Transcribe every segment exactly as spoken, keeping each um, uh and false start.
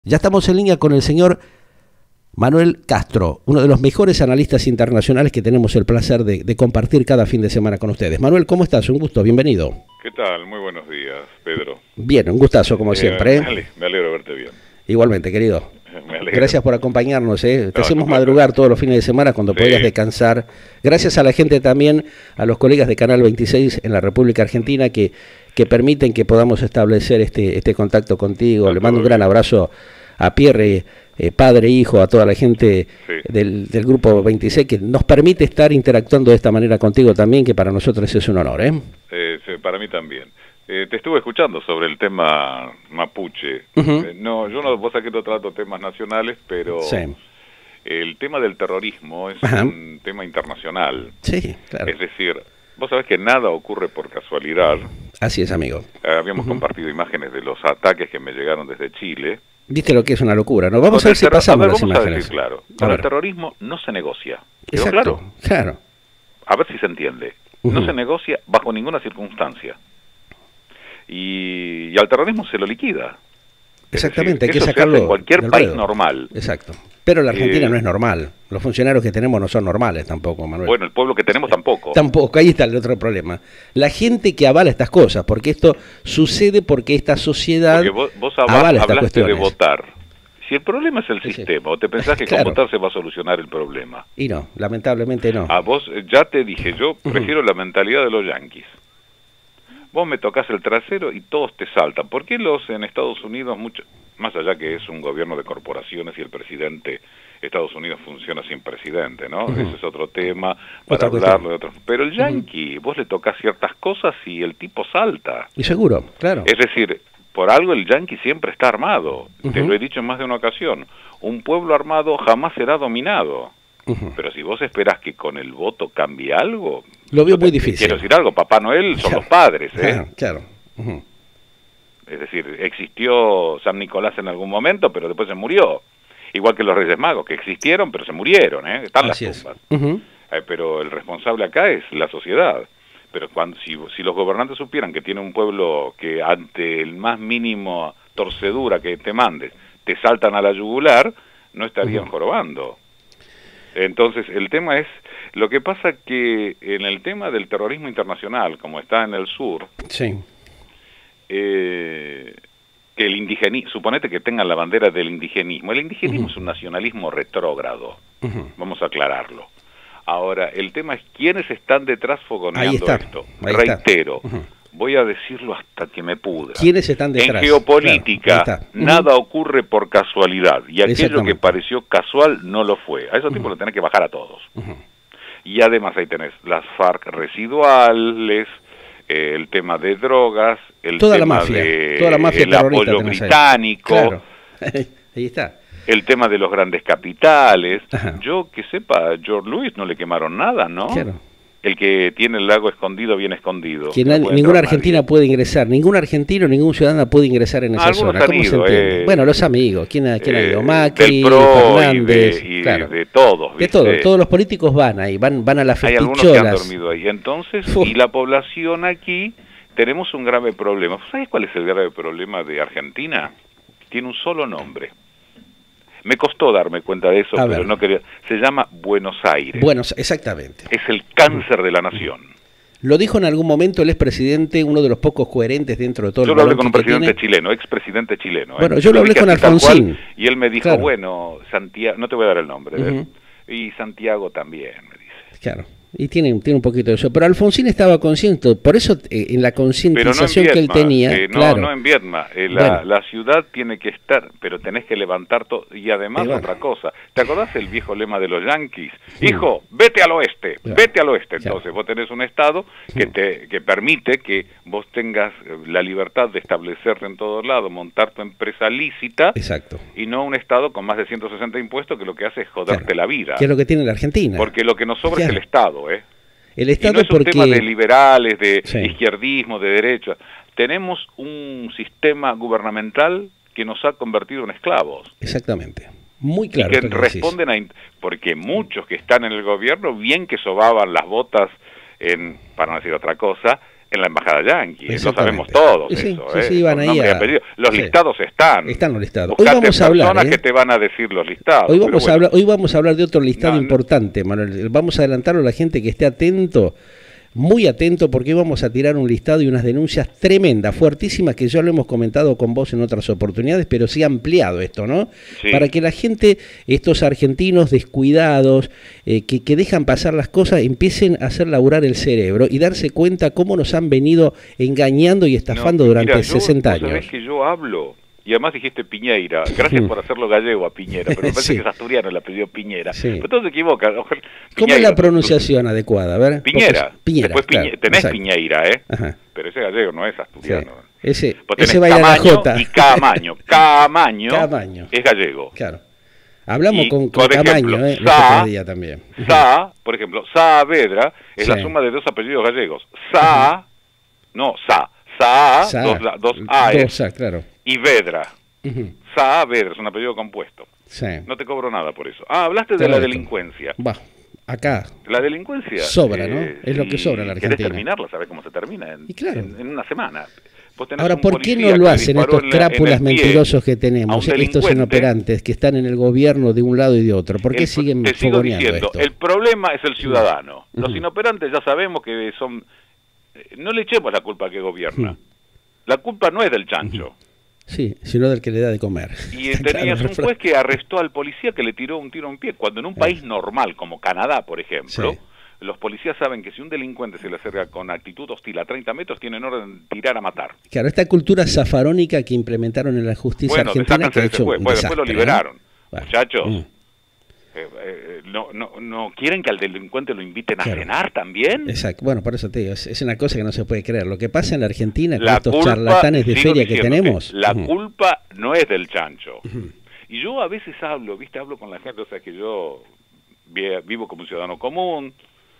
Ya estamos en línea con el señor Manuel Castro, uno de los mejores analistas internacionales que tenemos el placer de, de compartir cada fin de semana con ustedes. Manuel, ¿cómo estás? Un gusto, bienvenido. ¿Qué tal? Muy buenos días, Pedro. Bien, un gustazo como eh, siempre. ¿eh? Me, alegro, me alegro de verte bien. Igualmente, querido. Me alegro. Gracias por acompañarnos. ¿eh? Te no, hacemos no, madrugar no. todos los fines de semana cuando Sí. podías descansar. Gracias a la gente también, a los colegas de Canal veintiséis en la República Argentina que, que permiten que podamos establecer este, este contacto contigo. Está Le mando un bien. gran abrazo a Pierre, eh, padre, hijo, a toda la gente Sí. del, del grupo veintiséis que nos permite estar interactuando de esta manera contigo también, que para nosotros es un honor. ¿eh? Eh, sí, para mí también. Eh, te estuve escuchando sobre el tema mapuche. Uh-huh. Eh, no, yo no, vos sabés que no trato temas nacionales, pero Sí. el tema del terrorismo es Ajá. un tema internacional. Sí, claro. Es decir, vos sabés que nada ocurre por casualidad. Así es, amigo. Eh, habíamos Uh-huh. compartido imágenes de los ataques que me llegaron desde Chile. Viste lo que es una locura, ¿no? Vamos Con a ver el si terro- pasamos a ver, las vamos a imágenes. decir claro. A Con el ver. terrorismo no se negocia. ¿Quedó Exacto, claro? claro. A ver si se entiende. No Ujú. se negocia bajo ninguna circunstancia. Y, y al terrorismo se lo liquida. Es Exactamente, decir, hay que eso se sacarlo hace en cualquier del país ruedo. normal. Exacto. Pero la Argentina Eh, no es normal. Los funcionarios que tenemos no son normales tampoco, Manuel. Bueno, el pueblo que tenemos tampoco. Tampoco, ahí está el otro problema. La gente que avala estas cosas, porque esto sucede porque esta sociedad Porque vos, vos hab- avala estas hablaste de cuestiones. votar. Si el problema es el Sí, sí. sistema, o te pensás que Claro. con votar se va a solucionar el problema. Y no, lamentablemente no. A vos, eh, ya te dije, yo prefiero la mentalidad de los yanquis. Vos me tocas el trasero y todos te saltan. ¿Por qué los en Estados Unidos, mucho, más allá que es un gobierno de corporaciones y el presidente, Estados Unidos funciona sin presidente, ¿no? Ujú. Ese es otro tema para Otra hablarlo cuestión. de otros. Pero el yanqui, vos le tocas ciertas cosas y el tipo salta. Y seguro, claro. Es decir, por algo el yanqui siempre está armado. Te Ujú. lo he dicho en más de una ocasión. Un pueblo armado jamás será dominado. Ujú. Pero si vos esperás que con el voto cambie algo... Lo veo yo te- muy difícil. Quiero decir algo, Papá Noel son Claro. los padres, ¿eh? Claro, claro. Ujú. Es decir, existió San Nicolás en algún momento, pero después se murió. Igual que los Reyes Magos, que existieron, pero se murieron, ¿eh? Están Así las es. tumbas. Ujú. Eh, pero el responsable acá es la sociedad. Pero cuando si, si los gobernantes supieran que tiene un pueblo que ante el más mínimo torcedura que te mandes, te saltan a la yugular, no estarían Ujú. jorobando. Entonces, el tema es, lo que pasa que en el tema del terrorismo internacional, como está en el sur, Sí. eh, que el indigenismo, suponete que tengan la bandera del indigenismo, el indigenismo Ujú. es un nacionalismo retrógrado, Ujú. vamos a aclararlo. Ahora, el tema es quiénes están detrás Ahí fogoneando está, esto. ahí está. Reitero, Ujú. voy a decirlo hasta que me pudra. ¿Quiénes están detrás? En geopolítica, Claro, ahí está. Ujú. nada ocurre por casualidad, y aquello Exactamente. que pareció casual no lo fue. A esos tipos lo tenés que bajar a todos. Ujú. Y además ahí tenés las FARC residuales, eh, el tema de drogas, el Toda la tema mafia, de toda la mafia el terrorista apoyo tenés ahí. británico, Claro. Ahí está. el tema de los grandes capitales. Ajá. Yo que sepa, a George Louis no le quemaron nada, ¿no? Claro. El que tiene el lago escondido, bien escondido. Que No na- puede ninguna entrar argentina nadie. puede ingresar, ningún argentino, ningún ciudadano puede ingresar en esa Algunos zona. han ¿Cómo se ido, entiende? eh, Bueno, los amigos, ¿quién ha, quién ha Eh, ido? Macri, del P R O y Fernández, de, y de- claro. de todos, De ¿viste? todo, todos los políticos van ahí, van, van a las Hay algunos que han festicholas. dormido ahí. Entonces, Uf. y la población aquí, tenemos un grave problema. ¿Sabes cuál es el grave problema de Argentina? Tiene un solo nombre. Me costó darme cuenta de eso, A pero ver. no quería. Se llama Buenos Aires. Bueno, exactamente. Es el cáncer de la nación. Lo dijo en algún momento el expresidente, uno de los pocos coherentes dentro de todo Yo el lo hablé con un balonqui que presidente tiene. chileno, expresidente chileno. ¿eh? Bueno, yo Se lo hablé dije con así tal Alfonsín. cual, y él me dijo, Claro. bueno, Santiago, no te voy a dar el nombre, de él. Ujú. Y Santiago también, me dice. Claro, y tiene, tiene un poquito de eso. Pero Alfonsín estaba consciente, por eso eh, en la Pero no en concientización que él Viedma, tenía, eh, no, claro. no en Viedma, eh, la, Bueno. la ciudad tiene que estar, pero tenés que levantar todo, y además Y bueno. otra cosa, ¿te acordás el viejo lema de los yanquis? Hijo, vete al oeste, Claro. vete al oeste, Claro. entonces vos tenés un estado que Mm. te que permite que vos tengas eh, la libertad de establecerte en todos lados, montar tu empresa lícita, Exacto. y no un estado con más de ciento sesenta impuestos que lo que hace es joderte Claro. la vida, Que es lo que tiene la Argentina. porque lo que nos sobra Claro. es el estado, ¿eh? El Y Estado no es un porque... tema de liberales, de Sí. izquierdismo, de derecha. Tenemos un sistema gubernamental que nos ha convertido en esclavos. Exactamente. Muy claro. y que esto que decís. responden a... in- Porque muchos que están en el gobierno, bien que sobaban las botas, en, para no decir otra cosa, En la embajada yanqui, lo sabemos todos. Sí, eso, sí, ¿eh? sí, iban ahí a... Los sí. listados están. Están los listados. Buscate Hoy vamos a hablar. personas ¿eh? que te van a decir los listados. Hoy vamos, bueno. a hablar, hoy vamos a hablar de otro listado no, importante, Manuel. Vamos a adelantarlo a la gente que esté atento, muy atento, porque vamos a tirar un listado y unas denuncias tremendas, fuertísimas, que ya lo hemos comentado con vos en otras oportunidades, pero sí ha ampliado esto, ¿no? Sí. Para que la gente, estos argentinos descuidados, eh, que, que dejan pasar las cosas, empiecen a hacer laburar el cerebro y darse cuenta cómo nos han venido engañando y estafando no, durante mira, yo, sesenta años. Sabés que yo hablo... Y además dijiste Piñeira, gracias por hacerlo gallego a Piñera, pero me parece Sí. que es asturiano el apellido Piñera. Sí. Pero todo se equivoca. Ojalá- ¿Cómo Piñeira, es la pronunciación adecuada? A ver, Piñera. vos- Piñera, Después claro, Piñe- tenés exacto. Piñeira, ¿eh? Ajá. Pero ese gallego no es Sí. asturiano. Ese, Vos tenés ese baila la Camaño jota. y Camaño. Camaño, Camaño. es gallego. Claro. Hablamos Y, con, con por ejemplo, Camaño, ¿eh? Los Sa- otros días también. Sa, por ejemplo, Saavedra es Sí. la suma de dos apellidos gallegos. Sa, no, Sa. Sa, Sa, dos, la- dos A, dos A, claro. y Vedra. Ujú. Saavedra es un apellido compuesto. Sí. No te cobro nada por eso. Ah, hablaste Te de la lo meto. delincuencia. Va, acá. La delincuencia... Sobra, ¿no? Es lo que si sobra en la querés Argentina. terminarla, ¿sabés cómo se termina? En, Y claro. en, en una semana. Vos tenés Ahora, un ¿por qué policía no lo que le hacen disparó estos en la- en crápulas el pie mentirosos que a tenemos, un estos delincuente? inoperantes que están en el gobierno de un lado y de otro? ¿Por qué El- siguen te sigo fogoneando diciendo, esto? el problema es el ciudadano. Los Ujú. inoperantes ya sabemos que son... eh, No le echemos la culpa al que gobierna. Ujú. La culpa no es del chancho. Sí, sino del que le da de comer. Y eh, Está claro tenías el un refrán. juez que arrestó al policía que le tiró un tiro en pie, cuando en un país normal como Canadá, por ejemplo, Sí. los policías saben que si un delincuente se le acerca con actitud hostil a treinta metros, tienen orden de tirar a matar. Claro, esta cultura zafarónica que implementaron en la justicia Bueno, argentina desácanse que ha de ese hecho juez. un Bueno, después lo desastre, liberaron. ¿eh? Bueno. Muchachos, Mm. eh, eh, no, no, ¿no quieren que al delincuente lo inviten a Claro. cenar también? Exacto, bueno, por eso te digo, es, es una cosa que no se puede creer. Lo que pasa en la Argentina con La estos culpa, charlatanes de sigo feria que diciéndote, tenemos. La Ujú. culpa no es del chancho. Y yo a veces hablo, viste, hablo con la gente, o sea que yo vi- vivo como un ciudadano común,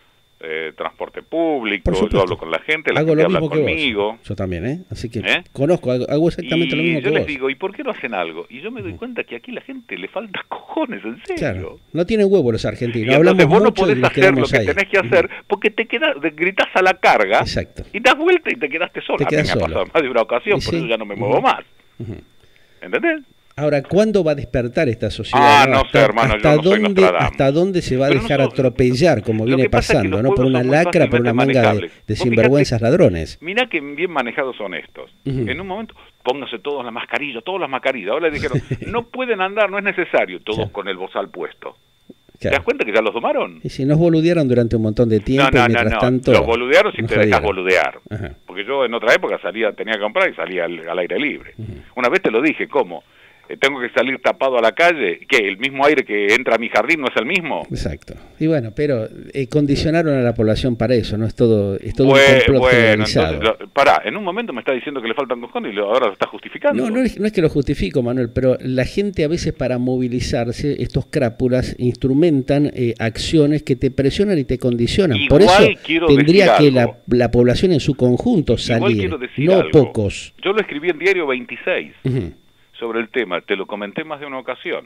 eh, transporte público, Por supuesto. yo hablo con la gente, la Hago gente lo habla mismo que conmigo. vos. Yo también, ¿eh? Así que ¿Eh? conozco, hago, hago exactamente Y lo mismo yo que les vos. digo, ¿y por qué no hacen algo? Y yo me doy cuenta que aquí la gente le falta cojones, en serio. Claro, no tienen huevo los argentinos. Y Hablamos entonces vos no mucho y podés nos hacer lo quedamos que ahí. tenés que hacer porque te quedas, te gritás a la carga Exacto. y das vuelta y te quedaste solo. Te A mí quedás me ha solo. pasado más de una ocasión, Y por sí. eso ya no me Ujú. muevo más. Ujú. ¿Entendés? Ahora, ¿cuándo va a despertar esta sociedad? Ah, no sé, hasta, hermano, yo hasta no soy dónde, Nostradamus. hasta dónde se va a Pero dejar nosotros- atropellar, como lo viene que pasa es que pasando, los ¿no? Por pueblos una son muy lacra, por una fácilmente manga de, manejables. de Vos sinvergüenzas ladrones. Mirá que bien manejados son estos. Ujú. En un momento, pónganse todos la mascarilla, todas las mascarillas. Ahora le dijeron, no pueden andar, no es necesario, todos Claro. con el bozal puesto. ¿Te Claro. das cuenta que ya los domaron? Y si nos boludearon durante un montón de tiempo No, no, y no, mientras no. tanto... Los boludearon si nos te dejas jodieron. boludear. Ajá. Porque yo en otra época salía, tenía que comprar y salía al, al aire libre. Una vez te lo dije, ¿cómo? Eh, tengo que salir tapado a la calle, ¿qué? ¿El mismo aire que entra a mi jardín no es el mismo? Exacto. Y bueno, pero eh, condicionaron a la población para eso, ¿no? Es todo, es todo Bue- un complot bueno, generalizado. entonces, lo- pará, en un momento me está diciendo que le faltan cojones y lo- ahora lo está justificando. No, no es, no es que lo justifico, Manuel, pero la gente a veces para movilizarse, estos crápulas instrumentan eh, acciones que te presionan y te condicionan. Por Igual eso quiero tendría decir que algo. la, la población en su conjunto Igual salir, quiero decir no algo. pocos. Yo lo escribí en Diario veintiséis Ujú. sobre el tema, te lo comenté más de una ocasión.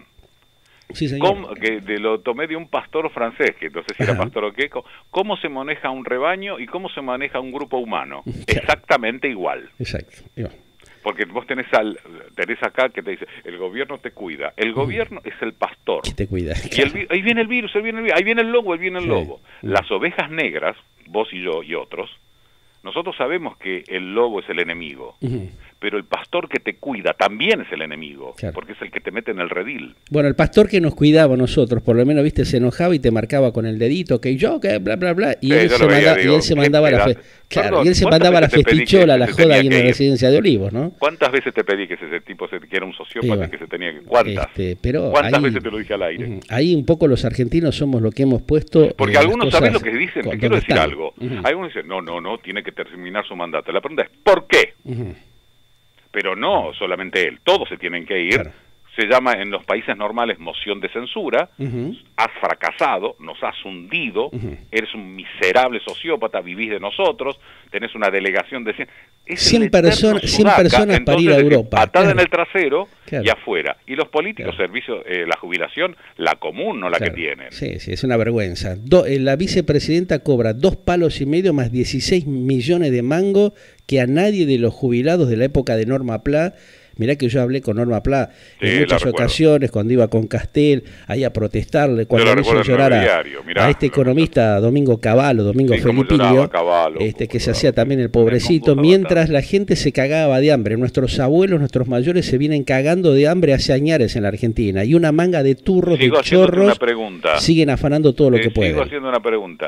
Sí, señor. ¿Cómo- que de, lo tomé de un pastor francés, que no sé si era Ajá. pastor o qué, co- cómo se maneja un rebaño y cómo se maneja un grupo humano. Claro. Exactamente igual. Exacto. Y bueno, Porque vos tenés, al, tenés acá que te dice, el gobierno te cuida. El gobierno es el pastor. que te cuida. Y el vi- ahí viene el virus, ahí viene el virus, ahí viene el lobo, ahí viene el Sí. lobo. Las ovejas negras, vos y yo y otros, nosotros sabemos que el lobo es el enemigo, Ujú. pero el pastor que te cuida también es el enemigo, Claro. porque es el que te mete en el redil. Bueno, el pastor que nos cuidaba a nosotros, por lo menos, viste, se enojaba y te marcaba con el dedito, que yo, que bla, bla, bla, y, Sí, él, yo se lo veía, manda- digo, y él se ¿qué mandaba la, fe- pedazo? claro, Perdón, y él se ¿cuántas mandaba la veces te pedí que festichola, la se joda tenía ahí en que la ir? residencia de Olivos, ¿no? ¿Cuántas veces te pedí que ese tipo se, que era un sociópata, Y bueno, que se tenía que... ¿Cuántas? Este, pero ¿Cuántas ahí- veces te lo dije al aire? Ujú. Ahí un poco los argentinos somos lo que hemos puesto. Porque eh, las algunos cosas saben lo que dicen, te cuando quiero decir están. algo. Ujú. Algunos dicen, no, no, no, tiene que terminar su mandato. La pregunta es, ¿por qué? Ujú. Pero no solamente él, todos se tienen que ir Claro. se llama en los países normales moción de censura, uh-huh. has fracasado, nos has hundido, uh-huh. eres un miserable sociópata, vivís de nosotros, tenés una delegación de cien, cien personas, cien personas para ir a Europa. Patada claro. en el trasero claro. y afuera. Y los políticos, claro. servicios, eh, la jubilación, la común, no la claro. que tienen. Sí, sí, es una vergüenza. Do, eh, la vicepresidenta cobra dos palos y medio más dieciséis millones de mangos que a nadie de los jubilados de la época de Norma Pla. Mirá que yo hablé con Norma Pla sí, en muchas ocasiones, cuando iba con Castel, ahí a protestarle, cuando le hizo llorar a, Mirá, a este economista Domingo Cavallo, Domingo sí, Felipilio, Cavallo, este, que se hacía también el pobrecito, mientras la gente se cagaba de hambre. Nuestros abuelos, nuestros mayores se vienen cagando de hambre hace añares en la Argentina, y una manga de turros, sigo de chorros, siguen afanando todo lo Te que pueden. Sigo haciendo una pregunta.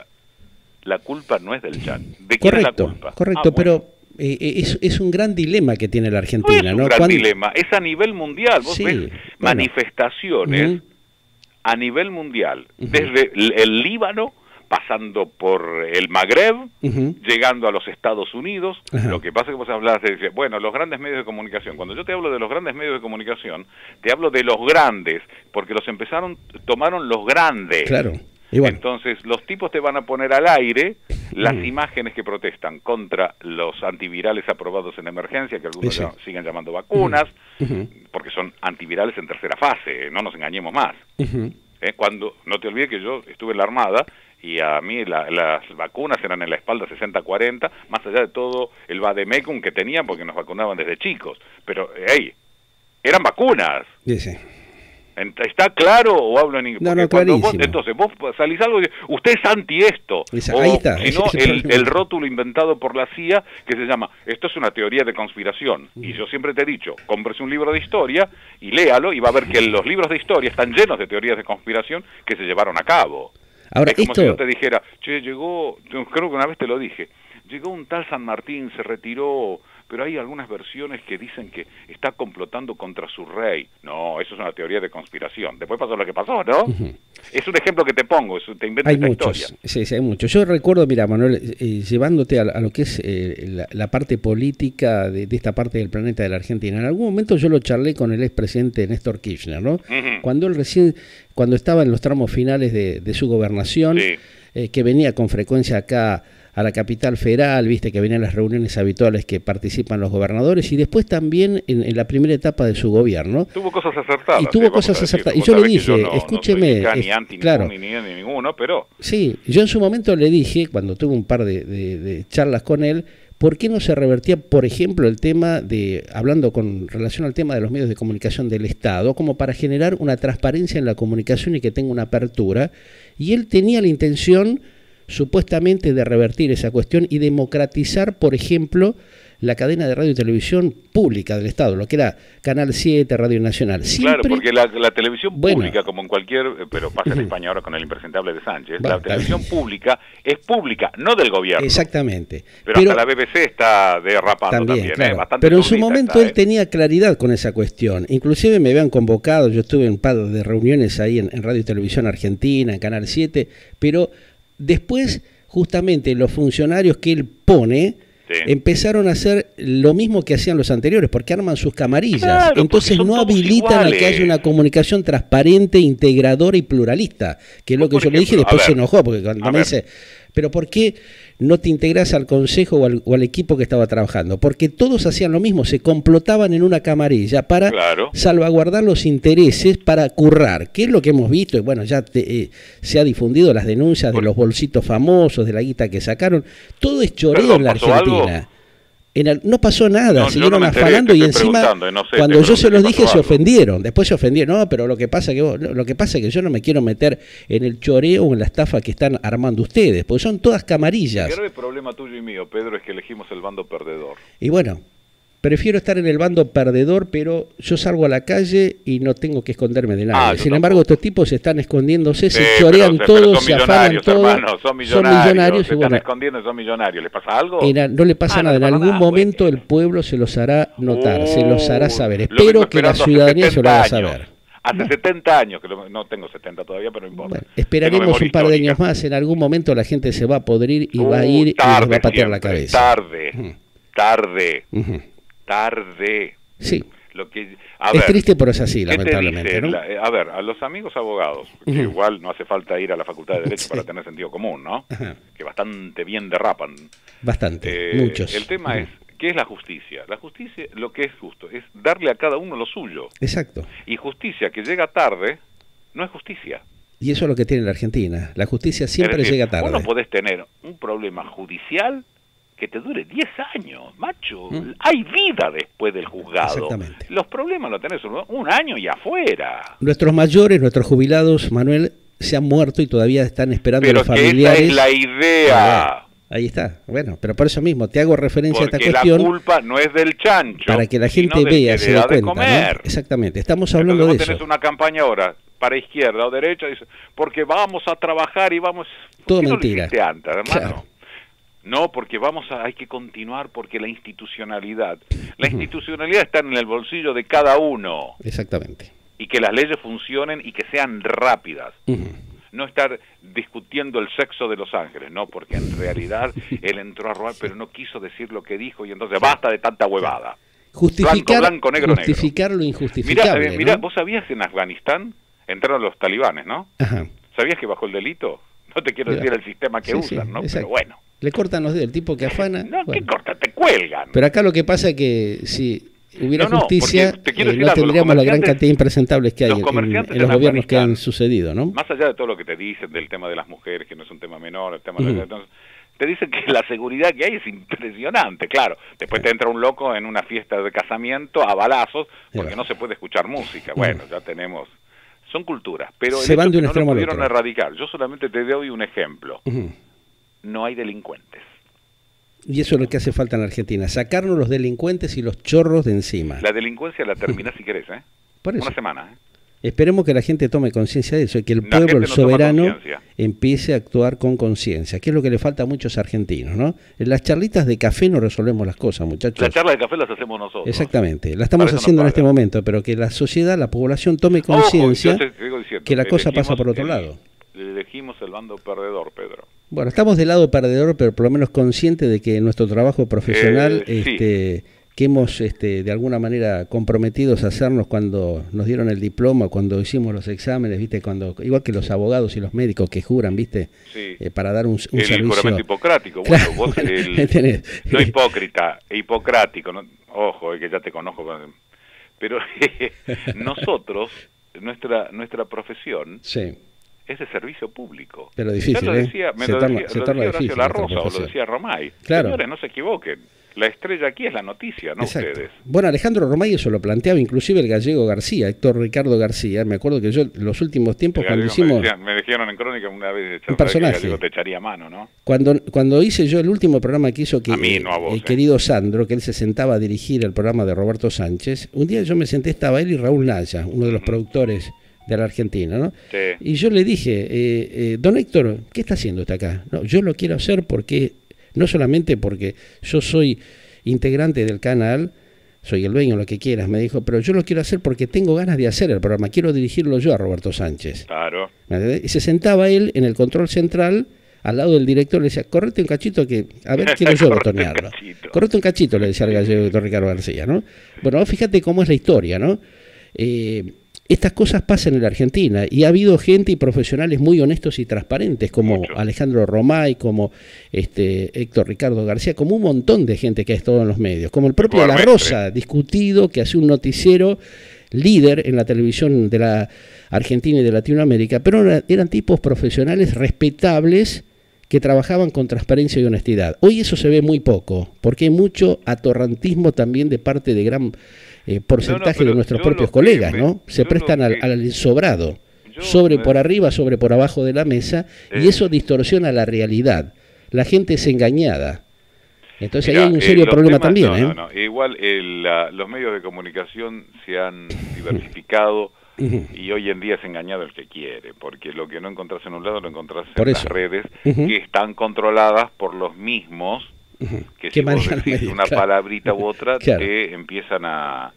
La culpa no es del Chan. ¿De quién correcto, es la culpa? Correcto, ah, pero... Bueno. Eh, es, es un gran dilema que tiene la Argentina, no es un ¿no? gran ¿Cuándo? dilema, es a nivel mundial. Vos sí, ves bueno. manifestaciones uh-huh. a nivel mundial, uh-huh. desde el, el Líbano, pasando por el Magreb, uh-huh. llegando a los Estados Unidos. Uh-huh. Lo que pasa es que vos hablás de, bueno, los grandes medios de comunicación. Cuando yo te hablo de los grandes medios de comunicación, te hablo de los grandes, porque los empezaron, tomaron los grandes. Claro. Y bueno. Entonces, los tipos te van a poner al aire las uh-huh. imágenes que protestan contra los antivirales aprobados en emergencia, que algunos ya, siguen llamando vacunas, uh-huh. porque son antivirales en tercera fase, no nos engañemos más. Uh-huh. ¿Eh? Cuando, no te olvides que yo estuve en la Armada y a mí la, las vacunas eran en la espalda sesenta cuarenta, más allá de todo el vademecum que tenían, porque nos vacunaban desde chicos. Pero, hey, eran vacunas. Sí, sí. ¿Está claro o hablo en inglés? No, no, clarísimo. Vos, entonces, vos salís algo y dices, usted es anti esto. Esa, o, ahí está. Si no, el, el rótulo inventado por la C I A que se llama, esto es una teoría de conspiración. Mm. Y yo siempre te he dicho, cómprese un libro de historia y léalo y va a ver que los libros de historia están llenos de teorías de conspiración que se llevaron a cabo. Ahora, es como esto... si yo te dijera, che, llegó, creo que una vez te lo dije, llegó un tal San Martín, se retiró, pero hay algunas versiones que dicen que está complotando contra su rey. No, eso es una teoría de conspiración. Después pasó lo que pasó, ¿no? Uh-huh. Es un ejemplo que te pongo, eso, te invento hay esta muchos, historia. Sí, sí, hay muchos. Yo recuerdo, mira, Manuel, eh, llevándote a, a lo que es eh, la, la parte política de, de esta parte del planeta de la Argentina. En algún momento yo lo charlé con el expresidente Néstor Kirchner, ¿no? Uh-huh. Cuando él recién, cuando estaba en los tramos finales de, de su gobernación, sí. eh, que venía con frecuencia acá a la capital federal, viste que venían las reuniones habituales que participan los gobernadores, y después también en, en la primera etapa de su gobierno. Tuvo cosas acertadas. Y tuvo sí, cosas acertadas. Y yo le dije, yo no, escúcheme. No soy ni, es, ni anti claro, ni, ni, ni ninguno, pero... Sí, yo en su momento le dije, cuando tuve un par de, de, de charlas con él, ¿por qué no se revertía, por ejemplo, el tema de, hablando con relación al tema de los medios de comunicación del Estado, como para generar una transparencia en la comunicación y que tenga una apertura? Y él tenía la intención supuestamente de revertir esa cuestión y democratizar, por ejemplo, la cadena de radio y televisión pública del Estado, lo que era Canal siete, Radio Nacional. Siempre... Claro, porque la, la televisión bueno, pública, como en cualquier, pero pasa en España ahora con el impresentable de Sánchez, bueno, la televisión pública es pública, no del gobierno. Exactamente. Pero, pero hasta la B B C está derrapando también, también claro. ¿eh? Bastante Pero en su momento está, él ¿eh? tenía claridad con esa cuestión. Inclusive me habían convocado, yo estuve en un par de reuniones ahí en, en Radio y Televisión Argentina, en Canal siete, pero después justamente los funcionarios que él pone sí. empezaron a hacer lo mismo que hacían los anteriores, porque arman sus camarillas. Claro, entonces no habilitan a que haya una comunicación transparente, integradora y pluralista, que es lo que yo ejemplo, le dije, y después se enojó, porque cuando me ver. dice, pero ¿por qué no te integras al consejo o al, o al equipo que estaba trabajando? Porque todos hacían lo mismo, se complotaban en una camarilla para claro. salvaguardar los intereses, para currar, que es lo que hemos visto, y bueno, ya te, eh, se ha difundido las denuncias de los bolsitos famosos, de la guita que sacaron, todo es choreo Perdón, en la Argentina. Algo? En el, no pasó nada, no, siguieron no afanando y encima no sé, cuando yo se los dije se ofendieron, después se ofendieron, no, pero lo que pasa que vos, lo que pasa es que yo no me quiero meter en el choreo o en la estafa que están armando ustedes, porque son todas camarillas. El grave problema tuyo y mío, Pedro, es que elegimos el bando perdedor. Y bueno, prefiero estar en el bando perdedor, pero yo salgo a la calle y no tengo que esconderme de nadie. Ah, Sin embargo, estos tipos están escondiéndose, sí, se chorean pero, todos, se afanan todos. Hermano, son millonarios, son millonarios se y bueno, están escondiendo, son millonarios. ¿Les pasa algo? En, no le pasa ah, nada. No en algún nada, momento güey. el pueblo se los hará notar, uh, se los hará saber. Espero que la ciudadanía se lo haga saber. Hace ¿no? setenta años, que lo, no tengo setenta todavía, pero no importa. Bueno, esperaremos un par de años más. En algún momento la gente se va a podrir y uh, va a ir tarde, y les va a patear siempre, la cabeza. Tarde, uh -huh. tarde. Uh -huh. Tarde. Sí. Lo que, a es ver, triste, pero es así, ¿qué te lamentablemente, dice ¿no? la- a ver, a los amigos abogados, que Ujú. igual no hace falta ir a la Facultad de Derecho Sí. para tener sentido común, ¿no? Ajá. Que bastante bien derrapan. Bastante, Eh, muchos. El tema Ujú. es, ¿qué es la justicia? La justicia, lo que es justo, es darle a cada uno lo suyo. Exacto. Y justicia que llega tarde, no es justicia. Y eso es lo que tiene la Argentina. La justicia siempre Es decir, llega tarde. Vos no podés tener un problema judicial que te dure diez años, macho. ¿Mm? Hay vida después del juzgado. Exactamente. Los problemas los tenés un, un año y afuera. Nuestros mayores, nuestros jubilados, Manuel, se han muerto y todavía están esperando Pero los que esa familiares. es la idea. Ahí está. Bueno, pero por eso mismo te hago referencia a Porque esta la cuestión culpa no es del chancho, para que la sino gente del vea, que se le dé da de cuenta, ¿no? comer. Exactamente. Estamos hablando Entonces de vos tenés eso. una campaña ahora para izquierda o derecha, dice, porque vamos a trabajar y vamos... ¿Por Todo qué mentira. No lo hiciste antes, hermano? Claro. No, porque vamos a, hay que continuar porque la institucionalidad, la institucionalidad está en el bolsillo de cada uno Exactamente. y que las leyes funcionen y que sean rápidas. Ujú. No estar discutiendo el sexo de los ángeles, no, porque en realidad él entró a robar, pero no quiso decir lo que dijo y entonces basta de tanta huevada. Justificar, Blanco, blanco, negro, justificar lo Mira, injustificable, eh, mira, ¿no? vos sabías que en Afganistán entraron los talibanes, ¿no? Ajá. ¿Sabías que bajó el delito? No te quiero Mira. decir el sistema que Sí, usan, sí, ¿no? exacto. Pero bueno. Le cortan los dedos, el tipo que afana. No, bueno. ¿qué corta? Te cuelgan. Pero acá lo que pasa es que si hubiera No, no, justicia, porque te quiero eh, decir no algo, los tendríamos la gran comerciantes- cantidad de impresentables que hay los en, comerciantes en los en gobiernos que Afganistán, han sucedido, ¿no? Más allá de todo lo que te dicen del tema de las mujeres, que no es un tema menor, el tema Ujú. de la... entonces, te dicen que la seguridad que hay es impresionante, claro. Después te entra un loco en una fiesta de casamiento a balazos porque Ahí va. no se puede escuchar música. Bueno, ya tenemos... Son culturas, pero el Se van hecho de un es que no extremo lo al pudieron otro. erradicar. Yo solamente te doy un ejemplo. Ujú. No hay delincuentes. Y eso es lo que hace falta en Argentina, sacarnos los delincuentes y los chorros de encima. La delincuencia la terminás si querés, ¿eh? Por eso. Una semana, ¿eh? Esperemos que la gente tome conciencia de eso y que el La pueblo, gente el no toma soberano, conciencia. empiece a actuar con conciencia, que es lo que le falta a muchos argentinos, ¿no? En las charlitas de café no resolvemos las cosas, muchachos. La charla de café las hacemos nosotros. Exactamente, la estamos Para eso haciendo en nos este pagan. momento, pero que la sociedad, la población tome Ojo, conciencia yo te sigo diciendo, que la cosa elegimos pasa por otro el- lado. Elegimos el bando perdedor, Pedro. Bueno, estamos del lado perdedor, pero por lo menos conscientes de que nuestro trabajo profesional, Eh, sí. este, que hemos este, de alguna manera comprometidos a hacernos cuando nos dieron el diploma, cuando hicimos los exámenes, viste, cuando igual que los abogados y los médicos que juran, viste, Sí. eh, para dar un, un El servicio. juramento hipocrático. Bueno, Claro, vos, bueno, el- ¿entendés? no hipócrita, hipocrático. No, ojo, es que ya te conozco. Pero nosotros, nuestra nuestra profesión Sí, es de servicio público. pero difícil, Ya lo ¿eh? decía, me Se lo torna- decía, se lo torna decía Horacio difícil La nuestra Rosa o lo profesión. decía Romay. Claro. Señores, no se equivoquen. La estrella aquí es la noticia, no exacto. ustedes. Bueno, Alejandro Romay eso lo planteaba, inclusive el gallego García, Héctor Ricardo García. Me acuerdo que yo los últimos tiempos El cuando gallego me, hicimos... decían- me dijeron en crónica una vez Un personaje. que el gallego te echaría mano, ¿no? Cuando, cuando hice yo el último programa que hizo que, A mí, no a vos, el eh. querido Sandro, que él se sentaba a dirigir el programa de Roberto Sánchez, un día yo me senté, estaba él y Raúl Naya, uno de los productores de la Argentina, ¿no? Sí. Y yo le dije, eh, eh, don Héctor, ¿qué está haciendo usted acá? No, yo lo quiero hacer porque, no solamente porque yo soy integrante del canal, soy el dueño, lo que quieras, me dijo, pero yo lo quiero hacer porque tengo ganas de hacer el programa, quiero dirigirlo yo a Roberto Sánchez. Claro. ¿Me entendés? Y se sentaba él en el control central, al lado del director, le decía, correte un cachito que, a ver, quiero yo Correte un botonearlo. cachito. Correte un cachito, le decía al gallego doctor Ricardo García, ¿no? Bueno, vos fíjate cómo es la historia, ¿no? Eh, estas cosas pasan en la Argentina y ha habido gente y profesionales muy honestos y transparentes, como Mucho. Alejandro Romay, como este Héctor Ricardo García, como un montón de gente que ha estado en los medios, como el propio De la Igualmente. Rosa, discutido, que hace un noticiero líder en la televisión de la Argentina y de Latinoamérica, pero era- eran tipos profesionales respetables que trabajaban con transparencia y honestidad. Hoy eso se ve muy poco, porque hay mucho atorrantismo también de parte de gran eh, porcentaje pero de nuestros yo propios lo que colegas, me- ¿no? Se yo prestan lo al, que- al sobrado, yo sobre me- por arriba, sobre por abajo de la mesa, y Eh. eso distorsiona la realidad. La gente es engañada. Entonces Mirá, ahí hay un eh, serio los problema temas- también, no, ¿eh? no, no. Igual el, la- los medios de comunicación se han diversificado Ujú. y hoy en día es engañado el que quiere, porque lo que no encontrás en un lado lo encontrás Por en eso. las redes, Ujú. que están controladas por los mismos, Ujú. que Que si vos manejan decís medios, una claro. palabrita u otra, Claro. te empiezan a,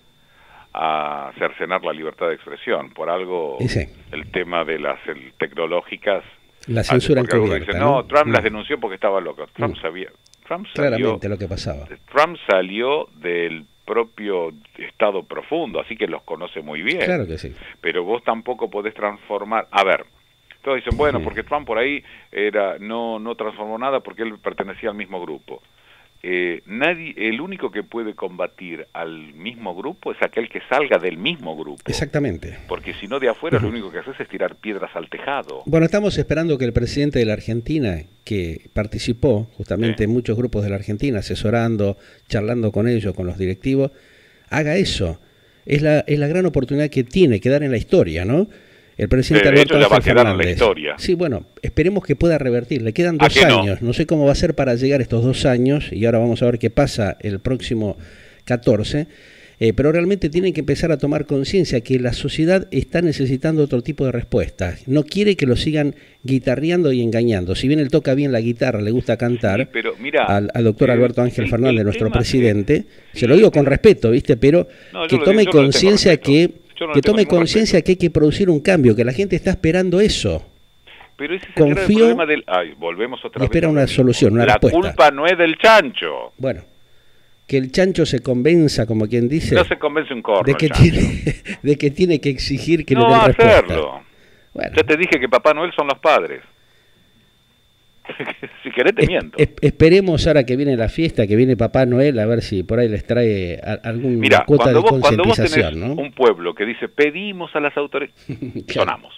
a cercenar la libertad de expresión. Por algo, Y sí. el tema de las el, tecnológicas... La censura porque algunos encubierta, dicen, no, ¿no? Trump las Mm. denunció porque estaba loco. Trump Mm. sabía... Trump salió, Claramente lo que pasaba. Trump salió del propio estado profundo, así que los conoce muy bien. Claro que sí. Pero vos tampoco podés transformar... A ver, todos dicen, bueno, sí. porque Trump por ahí era no, no transformó nada porque él pertenecía al mismo grupo. Eh, nadie, el único que puede combatir al mismo grupo es aquel que salga del mismo grupo. Exactamente. Porque si no de afuera uh-huh. lo único que haces es tirar piedras al tejado. Bueno, estamos esperando que el presidente de la Argentina, que participó justamente sí. en muchos grupos de la Argentina, asesorando, charlando con ellos, con los directivos, haga eso. Es la, es la gran oportunidad que tiene, quedar en la historia, ¿no? El presidente de Alberto hecho, ya va a Ángel quedar Fernández. En la historia. Sí, bueno, esperemos que pueda revertir. Le quedan dos años. No? no sé cómo va a ser para llegar estos dos años, y ahora vamos a ver qué pasa el próximo catorce. Eh, pero realmente tienen que empezar a tomar conciencia que la sociedad está necesitando otro tipo de respuesta. No quiere que lo sigan guitarreando y engañando. Si bien él toca bien la guitarra, le gusta cantar, sí, pero mira, al, al doctor eh, Alberto Ángel el, Fernández, el nuestro presidente, que, se lo digo con respeto, ¿viste? Pero no, que lo, tome conciencia que... No que tome conciencia que hay que producir un cambio, que la gente está esperando eso. Pero ese es Confío, el problema del... Ay, volvemos otra y espera vez una solución, una la respuesta. La culpa no es del chancho. Bueno, que el chancho se convenza, como quien dice... No se convence un corno de que, tiene, de que tiene que exigir que no le den respuesta. hacerlo. Bueno. Ya te dije que Papá Noel son los padres. Si querés te es, miento. Es, esperemos ahora que viene la fiesta, que viene Papá Noel, a ver si por ahí les trae a, alguna Mira, cuota de vos, concientización, ¿no? ¿no? Un pueblo que dice pedimos a las autoridades, claro. sonamos.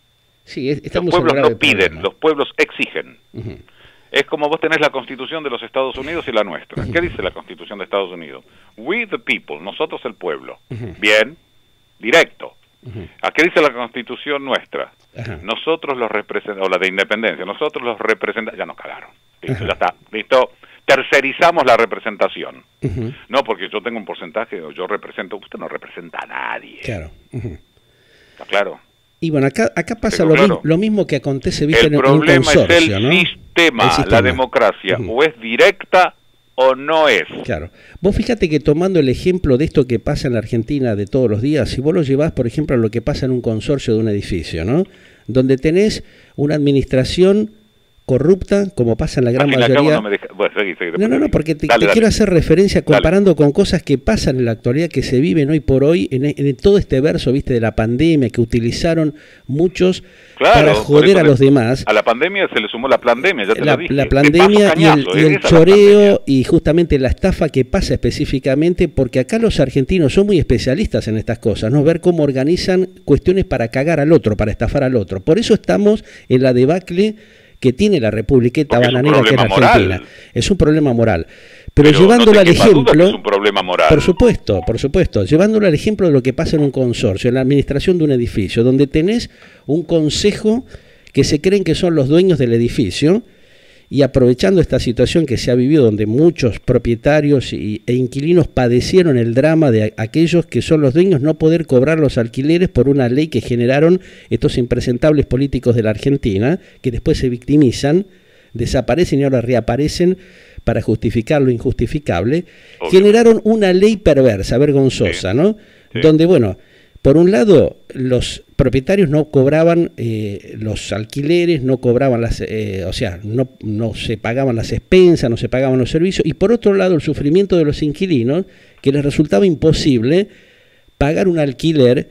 Sí, es, estamos los pueblos no piden, problema. los pueblos exigen. Uh-huh. Es como vos tenés la Constitución de los Estados Unidos y la nuestra. Uh-huh. ¿Qué dice la Constitución de Estados Unidos? We the people, nosotros el pueblo. Uh-huh. Bien, directo. Uh-huh. ¿A qué dice la Constitución nuestra? Uh-huh. Nosotros los representamos, o la de Independencia, nosotros los representamos, ya nos cagaron. Listo, uh-huh. ya está, listo. Tercerizamos la representación. Uh-huh. No, porque yo tengo un porcentaje, o yo represento, usted no representa a nadie. Claro. Uh-huh. ¿Está claro? Y bueno, acá, acá pasa Pero lo, claro, mi, lo mismo que acontece, ¿viste? El en problema un consorcio, es el, ¿no? sistema, el sistema, la democracia, uh-huh. o es directa o no es. Claro. Vos fíjate que tomando el ejemplo de esto que pasa en la Argentina de todos los días, si vos lo llevás, por ejemplo, a lo que pasa en un consorcio de un edificio, ¿no? Donde tenés una administración corrupta, como pasa en la gran mayoría. No, me deja... bueno, seguí, seguí, no, no, no, porque te, dale, te dale. quiero hacer referencia comparando dale. con cosas que pasan en la actualidad, que se viven hoy por hoy, en, en todo este verso, viste, de la pandemia, que utilizaron muchos claro, para joder a los demás. A la pandemia se le sumó la pandemia, ya te la, lo dije. La pandemia cañazo, y el, y el choreo y justamente la estafa que pasa específicamente, porque acá los argentinos son muy especialistas en estas cosas, ¿no? Ver cómo organizan cuestiones para cagar al otro, para estafar al otro. Por eso estamos en la debacle que tiene la republiqueta bananera que es Argentina. Moral. Es un problema moral. Pero, Pero llevándolo no al ejemplo, es un problema moral. Por supuesto, por supuesto, llevándolo al ejemplo de lo que pasa en un consorcio, en la administración de un edificio, donde tenés un consejo que se creen que son los dueños del edificio, y aprovechando esta situación que se ha vivido, donde muchos propietarios y, e inquilinos padecieron el drama de a, aquellos que son los dueños no poder cobrar los alquileres por una ley que generaron estos impresentables políticos de la Argentina, que después se victimizan, desaparecen y ahora reaparecen para justificar lo injustificable, Obvio. generaron una ley perversa, vergonzosa, sí. ¿no? Sí. Donde, bueno, por un lado, los propietarios no cobraban eh, los alquileres, no cobraban las, eh, o sea, no, no se pagaban las expensas, no se pagaban los servicios, y por otro lado el sufrimiento de los inquilinos, que les resultaba imposible pagar un alquiler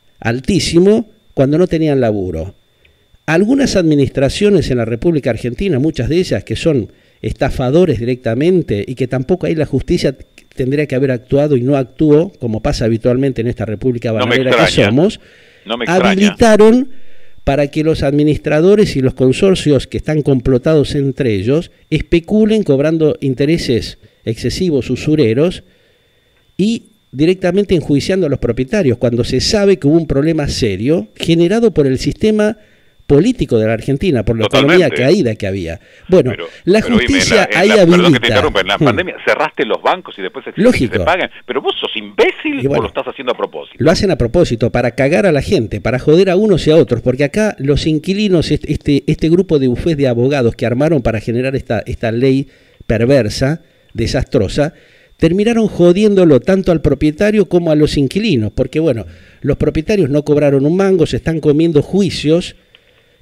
altísimo cuando no tenían laburo. Algunas administraciones en la República Argentina, muchas de ellas que son estafadores directamente y que tampoco ahí la justicia tendría que haber actuado y no actuó, como pasa habitualmente en esta república bananera no que somos, no me habilitaron para que los administradores y los consorcios que están complotados entre ellos especulen cobrando intereses excesivos, usureros, y directamente enjuiciando a los propietarios, cuando se sabe que hubo un problema serio generado por el sistema político de la Argentina, por la Totalmente. economía caída que había. Bueno, pero, la pero justicia dime, la, ahí la, habilita... Perdón que te interrumpa, en la pandemia hmm. cerraste los bancos y después exiges que se paguen, pero vos sos imbécil bueno, o lo estás haciendo a propósito. Lo hacen a propósito, para cagar a la gente, para joder a unos y a otros, porque acá los inquilinos, este, este, este grupo de bufés de abogados que armaron para generar esta, esta ley perversa, desastrosa, terminaron jodiéndolo tanto al propietario como a los inquilinos, porque bueno, los propietarios no cobraron un mango, se están comiendo juicios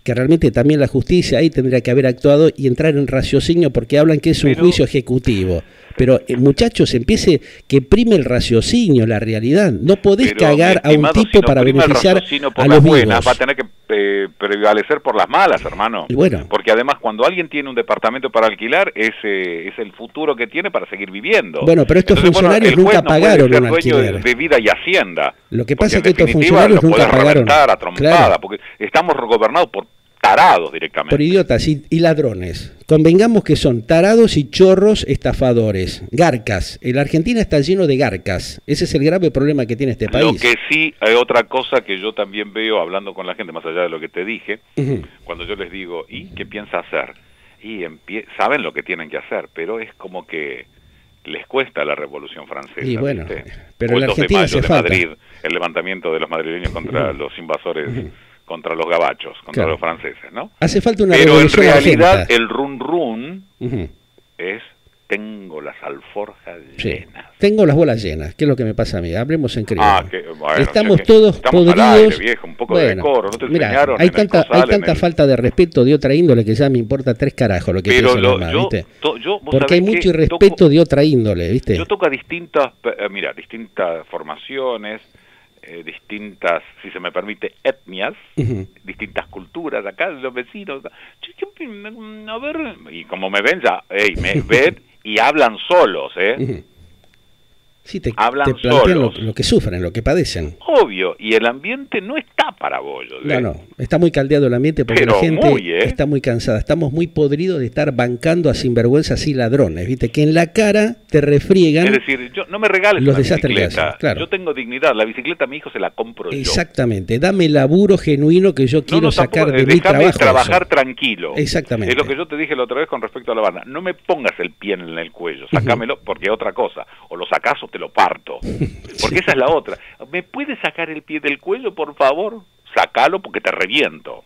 que realmente también la justicia ahí tendría que haber actuado y entrar en raciocinio, porque hablan que es un Pero, juicio ejecutivo. Pero eh, muchachos, empiece que prime el raciocinio, la realidad. No podés pero, cagar a un estimado, tipo si no para prima el beneficiar raciocinio por a las los buenas, vivos. va a tener que eh, prevalecer por las malas, hermano. Y bueno. Porque además cuando alguien tiene un departamento para alquilar, es, eh, es el futuro que tiene para seguir viviendo. Bueno, pero estos Entonces, funcionarios bueno, el nunca juez no pagaron puede ser un dueño alquiler. de, de vida y hacienda. Lo que Porque pasa es en que estos definitiva funcionarios lo nunca podés pagaron. reventar a trompada, Claro. porque estamos gobernados por tarados directamente. Por idiotas y, y ladrones. Convengamos que son tarados y chorros estafadores. Garcas. La Argentina está lleno de garcas. Ese es el grave problema que tiene este país. Lo que sí, hay otra cosa que yo también veo hablando con la gente, más allá de lo que te dije, Uh-huh. cuando yo les digo, ¿y qué piensa hacer? Y empie saben lo que tienen que hacer, pero es como que les cuesta la Revolución Francesa. Y bueno, ¿viste? pero O en la el dos de Argentina mayo hace de falta. Madrid, el levantamiento de los madrileños contra Uh-huh. los invasores, Uh-huh. contra los gabachos, contra Claro. los franceses, ¿no? Hace falta una Pero en revolución realidad argenta. el run run Uh-huh. es tengo las alforjas Sí. llenas. Tengo las bolas llenas, que es lo que me pasa a mí. Hablemos en criollo. Ah, que, bueno, estamos o sea que todos estamos podridos. al aire, viejo, un poco de Bueno, decoro, ¿no te mirá, enseñaron hay en el tanta, Cosal, hay tanta en el- falta de respeto de otra índole que ya me importa tres carajos lo que Pero piensa lo- los demás, yo, ¿viste? to- yo, vos Porque hay sabés mucho que irrespeto toco- de otra índole, ¿viste? Yo toco a distintas, eh, mira, distintas formaciones, eh, distintas, si se me permite, etnias, Ujú. distintas culturas, acá los vecinos, che, ¿qué- a ver, y como me ven ya, hey, me ven y hablan solos, ¿eh? Ujú. Sí, te, Hablan te plantean lo, solos. lo que sufren, lo que padecen. Obvio, y el ambiente no está para bollos. No, ¿eh? no, está muy caldeado el ambiente porque Pero la gente muy, ¿eh? está muy cansada. Estamos muy podridos de estar bancando a sinvergüenzas y ladrones, ¿viste? Que en la cara te refriegan. Es decir, yo no me regales los una desastres que bicicleta. hacen, claro. Yo tengo dignidad. La bicicleta a mi hijo se la compro yo. Exactamente, dame laburo genuino que yo No, quiero no, sacar tampoco, de eh, mi dejame trabajo. trabajar eso. tranquilo. Exactamente. Es lo que yo te dije la otra vez con respecto a la banda. No me pongas el pie en el cuello, sacámelo, porque es otra cosa. O lo sacás o te lo parto. Porque esa es la otra. ¿Me puedes sacar el pie del cuello, por favor? Sacalo porque te reviento.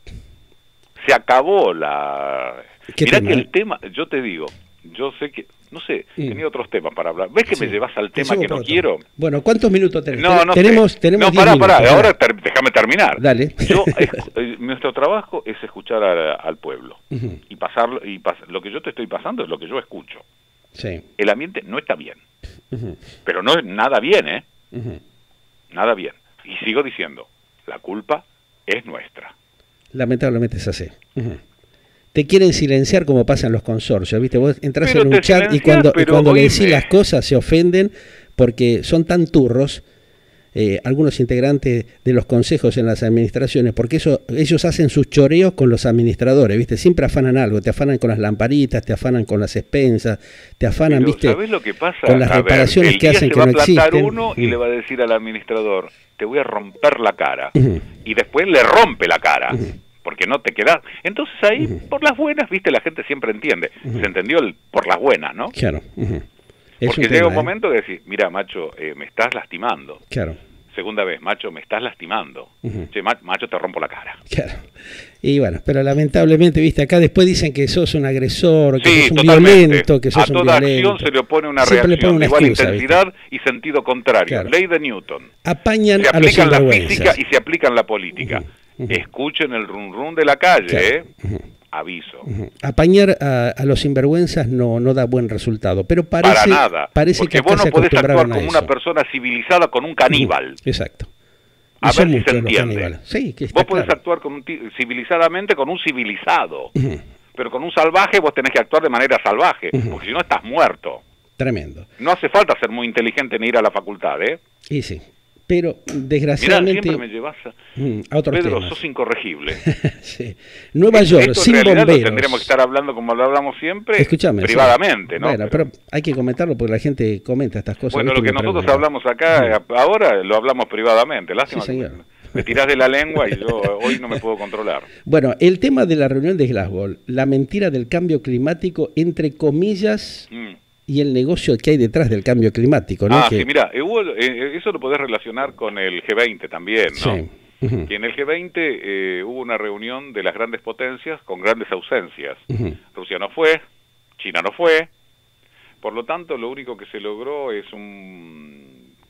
Se acabó la... ¿Qué Mirá tema? que el tema, yo te digo, yo sé que, no sé, Mm. tenía otros temas para hablar. ¿Ves que Sí. me llevas al Te tema llevo que por no otro. quiero? Bueno, ¿cuántos minutos tenés? No, no tenemos, sé. tenemos no, diez pará, minutos. pará, dale. ahora ter- déjame terminar. Dale. Yo, escu- eh, nuestro trabajo es escuchar a- al pueblo Ujú. y pasarlo y pas- lo que yo te estoy pasando es lo que yo escucho. Sí. El ambiente no está bien, Ujú. pero no es nada bien, ¿eh? Ujú. Nada bien. Y sigo diciendo, la culpa es nuestra. Lamentablemente es así. Ujú. Te quieren silenciar como pasa en los consorcios, ¿viste? Vos entras Pero en un te chat y silencias, cuando, y pero cuando le oíme. decís las cosas se ofenden porque son tan turros, eh, algunos integrantes de los consejos en las administraciones, porque eso ellos hacen sus choreos con los administradores, ¿viste? Siempre afanan algo, te afanan con las lamparitas, te afanan con las expensas, te afanan, Pero, ¿viste? ¿sabés lo que pasa? Con las A ver, reparaciones el que día hacen se que va no a plantar existen. uno y Mm. le va a decir al administrador, te voy a romper la cara. Ujú. Y después le rompe la cara. Ujú. Porque no te quedas. Entonces ahí, Ujú. por las buenas, viste, la gente siempre entiende. Ujú. Se entendió el por las buenas, ¿no? Claro. Ujú. Es Porque un llega tema, un ¿eh? momento de decir, mira, macho, eh, me estás lastimando. Claro. Segunda vez, macho, me estás lastimando. Ujú. Che, ma- macho, te rompo la cara. Claro. Y bueno, pero lamentablemente, viste, acá después dicen que sos un agresor, que Sí, sos un totalmente. violento, que sos A un toda violento. acción se le opone una Siempre le reacción ponen una de igual excusa, intensidad y sentido contrario. Claro. Ley de Newton. Apañan Se a los aplica en la sinvergüenzas. física y se aplica en la política. Ujú, ujú. Escuchen el run run de la calle, Claro. ¿eh? Ujú. Aviso. Ujú. Apañar a, a los sinvergüenzas no, no da buen resultado, pero parece, Para nada. parece Porque que acá vos no se podés actuar acostumbraron a como una eso. persona civilizada con un caníbal. Ujú. Exacto. Y A son ver si muchos se los entiende. caníbales. Sí, que está Vos podés claro. actuar con un ti- civilizadamente con un civilizado. Ujú. Pero con un salvaje vos tenés que actuar de manera salvaje. Ujú. Porque si no estás muerto. Tremendo. No hace falta ser muy inteligente ni ir a la facultad, ¿eh? Y sí. Pero Mirá, desgraciadamente siempre me llevas a... mm, a otros Pedro, temas. sos incorregible. Sí. Nueva York, Esto en sin realidad lo bomberos. tendríamos que estar hablando como lo hablamos siempre, Escúchame, privadamente, sí. ¿no? Bueno, Pero- pero hay que comentarlo porque la gente comenta estas cosas. bueno, ¿viste? lo que Me nosotros preguntan. hablamos acá eh, ahora lo hablamos privadamente. Lástima Sí, que señor. me- me tirás de la lengua y yo hoy no me puedo controlar. Bueno, el tema de la reunión de Glasgow, la mentira del cambio climático, entre comillas, Mm. y el negocio que hay detrás del cambio climático, ¿no? Ah, Que- sí, mira, eh, hubo, eh, eso lo podés relacionar con el G veinte también, ¿no? Sí. Ujú. Que en el G veinte eh, hubo una reunión de las grandes potencias con grandes ausencias. Ujú. Rusia no fue, China no fue, por lo tanto lo único que se logró es un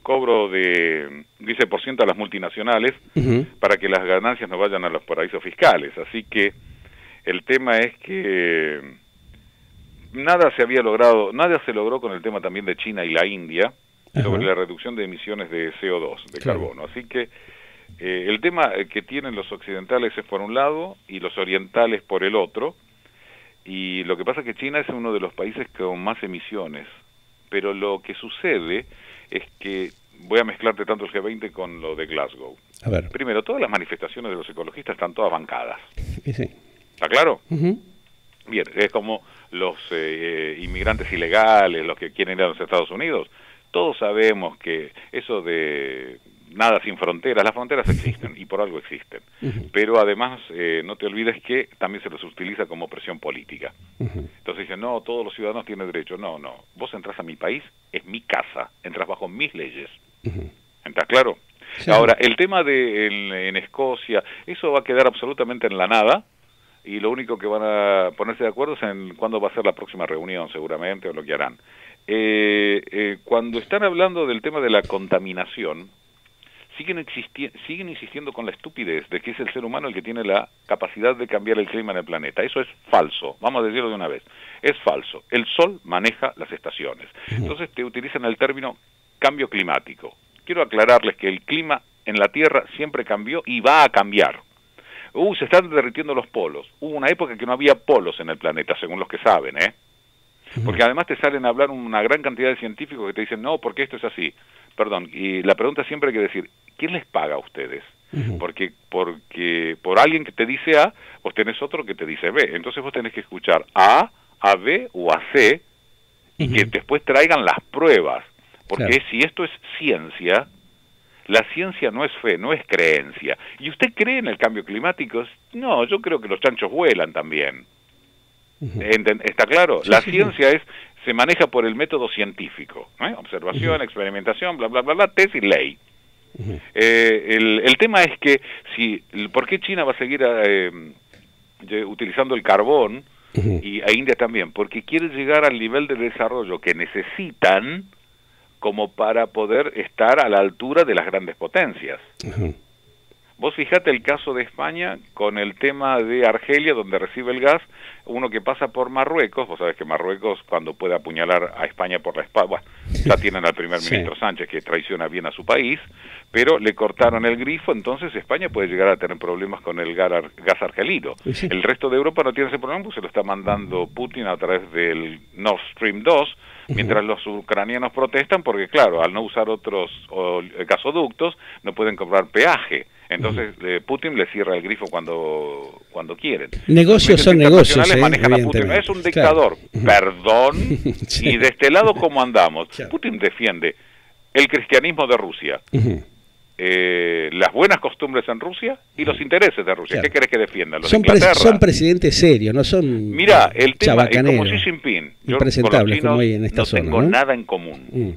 cobro de quince por ciento a las multinacionales uh-huh. para que las ganancias no vayan a los paraísos fiscales. Así que el tema es que nada se había logrado, nada se logró con el tema también de China y la India uh-huh. sobre la reducción de emisiones de C O dos, de claro. carbono. Así que eh, el tema que tienen los occidentales es por un lado y los orientales por el otro. Y lo que pasa es que China es uno de los países con más emisiones. Pero lo que sucede es que voy a mezclarte tanto el G veinte con lo de Glasgow. A ver. Primero, todas las manifestaciones de los ecologistas están todas bancadas. Sí, sí. ¿Está claro? Uh-huh. Bien, es como los eh, inmigrantes ilegales, los que quieren ir a los Estados Unidos. Todos sabemos que eso de nada sin fronteras, las fronteras existen y por algo existen. Uh-huh. Pero además, eh, no te olvides que también se los utiliza como presión política. Uh-huh. Entonces dicen, no, todos los ciudadanos tienen derecho. No, no. Vos entras a mi país, es mi casa, entras bajo mis leyes. Uh-huh. ¿Estás claro? Sí. Ahora, el tema de en, en Escocia, eso va a quedar absolutamente en la nada. Y lo único que van a ponerse de acuerdo es en cuándo va a ser la próxima reunión, seguramente, o lo que harán. Eh, eh, cuando están hablando del tema de la contaminación, siguen, existi- siguen insistiendo con la estupidez de que es el ser humano el que tiene la capacidad de cambiar el clima en el planeta. Eso es falso, vamos a decirlo de una vez. Es falso. El sol maneja las estaciones. Entonces te utilizan el término cambio climático. Quiero aclararles que el clima en la Tierra siempre cambió y va a cambiar. Uh, se están derritiendo los polos. Hubo una época que no había polos en el planeta, según los que saben, ¿eh? Porque además te salen a hablar una gran cantidad de científicos que te dicen, no, porque esto es así. Perdón, y la pregunta siempre hay que decir, ¿quién les paga a ustedes? Uh-huh. Porque porque por alguien que te dice A, vos tenés otro que te dice B. Entonces vos tenés que escuchar a A, a B o a C, y uh-huh. que después traigan las pruebas. Porque claro. si esto es ciencia, la ciencia no es fe, no es creencia. ¿Y usted cree en el cambio climático? No, yo creo que los chanchos vuelan también. Uh-huh. ¿Está claro? Sí, la sí, ciencia sí. es se maneja por el método científico, ¿eh? Observación, uh-huh. experimentación, bla, bla, bla, bla, test y ley. Uh-huh. Eh, el, el tema es que, si, ¿por qué China va a seguir eh, utilizando el carbón uh-huh. y a India también? Porque quiere llegar al nivel de desarrollo que necesitan como para poder estar a la altura de las grandes potencias. Uh-huh. Vos fijate el caso de España con el tema de Argelia, donde recibe el gas, uno que pasa por Marruecos, vos sabés que Marruecos cuando puede apuñalar a España por la espalda, ya tienen al primer ministro sí. Sánchez que traiciona bien a su país, pero le cortaron el grifo, entonces España puede llegar a tener problemas con el gas, gas argelino. Sí. El resto de Europa no tiene ese problema, pues se lo está mandando Putin a través del Nord Stream dos, mientras los ucranianos protestan porque, claro, al no usar otros o, gasoductos, no pueden cobrar peaje. Entonces eh, Putin le cierra el grifo cuando cuando quieren. Negocios son negocios, eh, manejan a Putin. Es un dictador, claro. Perdón, sí. Y de este lado, ¿cómo andamos? Claro. Putin defiende el cristianismo de Rusia, uh-huh. eh, las buenas costumbres en Rusia y los intereses de Rusia. Claro. ¿Qué querés que defiendan? Los son, de Inglaterra. Pre son presidentes serios, no son Mira, el tema es como Xi Jinping. Yo con los chinos como hay en esta no zona, tengo ¿no? nada en común. Uh-huh.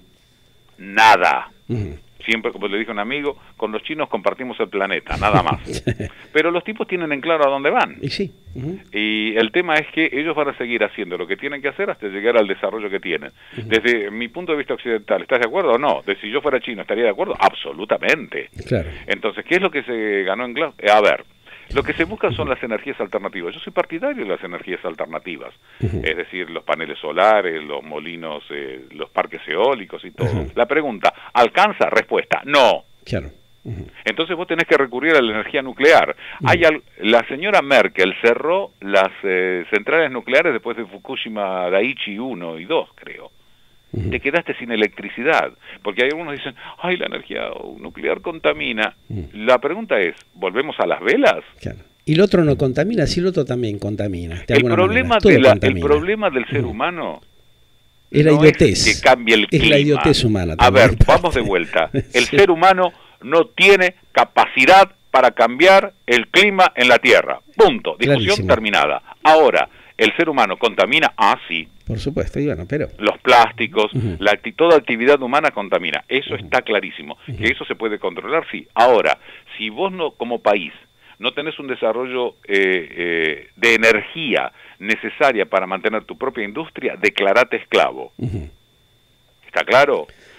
Nada. Uh-huh. Siempre, como le dije a un amigo, con los chinos compartimos el planeta, nada más. Pero los tipos tienen en claro a dónde van. Y sí. Uh-huh. Y el tema es que ellos van a seguir haciendo lo que tienen que hacer hasta llegar al desarrollo que tienen. Uh-huh. Desde mi punto de vista occidental, ¿estás de acuerdo o no? De si yo fuera chino, ¿estaría de acuerdo? Absolutamente. Claro. Entonces, ¿qué es lo que se ganó en Glasgow? A ver, lo que se busca son las energías alternativas. Yo soy partidario de las energías alternativas, uh-huh. es decir, los paneles solares, los molinos, eh, los parques eólicos y todo. Uh-huh. La pregunta, ¿alcanza? Respuesta, no. Claro. Uh-huh. Entonces vos tenés que recurrir a la energía nuclear. Uh-huh. Hay al, la señora Merkel cerró las eh, centrales nucleares después de Fukushima Daiichi uno y dos, creo. Uh-huh. Te quedaste sin electricidad, porque hay algunos que dicen, ay, la energía nuclear contamina. Uh-huh. La pregunta es, ¿volvemos a las velas? Claro. Y el otro no contamina, si el otro también contamina. El problema, de la, el problema del ser uh-huh. humano es la no idiotez. Es que cambie el es clima. La idiotez humana. A ver, vamos de vuelta. El sí. ser humano no tiene capacidad para cambiar el clima en la Tierra. Punto. Discusión Clarísimo. terminada. Ahora, ¿el ser humano contamina? Ah, sí. Por supuesto, y bueno, pero... Los plásticos, uh-huh. la acti toda actividad humana contamina. Eso uh-huh. está clarísimo. Uh-huh. Que eso se puede controlar, sí. Ahora, si vos no, como país, no tenés un desarrollo eh, eh, de energía necesaria para mantener tu propia industria, declarate esclavo. Uh-huh. ¿Está claro?